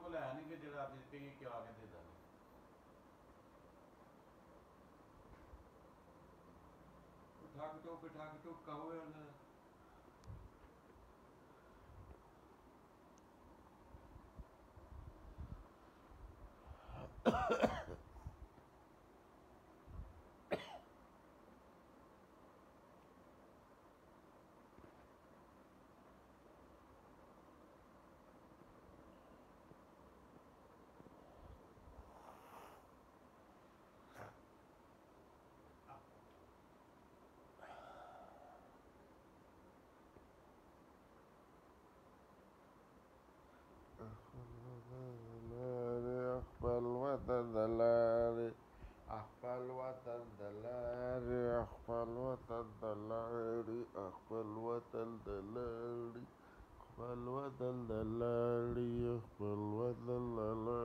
ਕੋਲ ਹੈ ਨਹੀਂ ਕਿ ਜਿਹੜਾ ਅੱਜ ਕਹੀ ਕਿ ਆ ਕੇ ਦੇ ਦਾਂਗੇ। ਠੱਗ ਟੁੱਕ ਕਹੋ ਉਹਨਾਂ ਦਾ। أقبل وطن دلالي أقبل وطن دلالي أقبل وطن دلالي أقبل وطن دلالي أقبل وطن دلالي أقبل وطن دلالي